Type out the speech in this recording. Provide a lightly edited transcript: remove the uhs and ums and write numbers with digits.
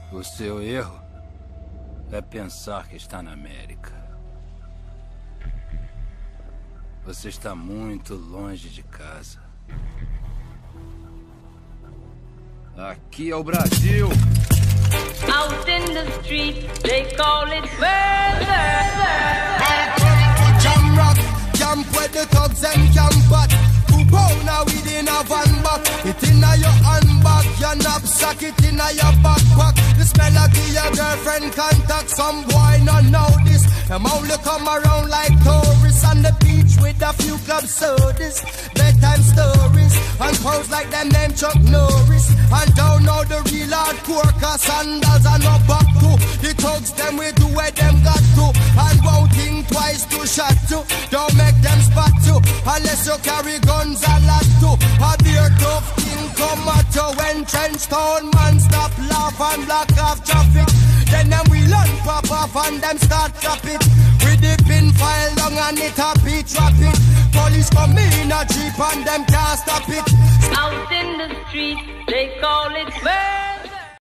O seu erro é pensar que está na América. Você está muito longe de casa. Aqui é o Brasil. Out in the street, they call it murder. Jam rock, camp where the thugs and camp at. Who now within a van back. It inna your handbag, your knapsack, it inna your backpack. The smell of your girlfriend contact. Some boy not know this. Them only come around like tourists on the beach with a few club sodas, bedtime stories, and pose like them name Chuck Norris. And don't know the real hardcore, cause sandals are not back to. The thugs them we do where them got to. And won't think twice to shot to. Don't make them spot you, unless you carry guns a lot to. A beer tough thing come at you when trench town man stop laugh and block off traffic. Then them we learn pop off and them start drop it. With the pin file long and it a beat drop it. Police come in a jeep and them can't stop it. Out in the street, they call it murder.